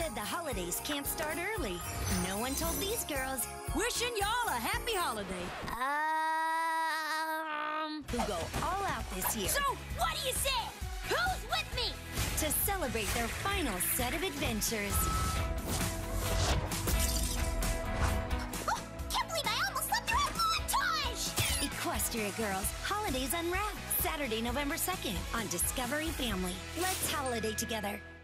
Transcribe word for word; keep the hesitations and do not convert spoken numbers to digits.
said the holidays can't start early. No one told these girls. Wishing y'all a happy holiday. Um, who go all out this year. So, what do you say? Who's with me? To celebrate their final set of adventures. Oh, can't believe I almost left her a montage! Equestria Girls, Holidays Unwrapped. Saturday, November second on Discovery Family. Let's holiday together.